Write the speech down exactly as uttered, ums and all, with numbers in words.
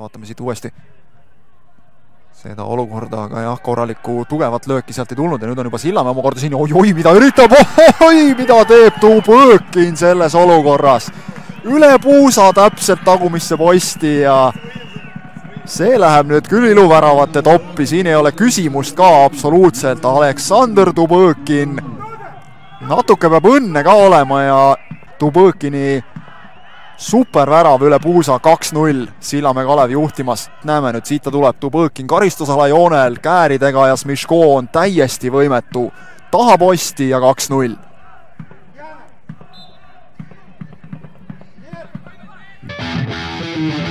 vaatame siit uuesti seda olukorda, aga jah, korralikku tugevat lööki sealt ei tulnud ja nüüd on juba Sillamäe omakorda siin, oi-oi, mida üritab, oi, mida teeb Tubõkin selles olukorras. Üle puusa täpselt tagumisse posti ja see läheb nüüd küll iluväravate toppi, siin ei ole küsimust ka absoluutselt. Aleksandr Tubõkin, natuke peab õnne ka olema ja Tubõkini supervärav üle puusa, kaks null, Sillamäe Kalev juhtimas. Näeme nüüd, siit ta tuleb, Tubõkin karistusala joonel kääridega ja Smiško on täiesti võimetu. Taha posti ja kaks null. Yeah.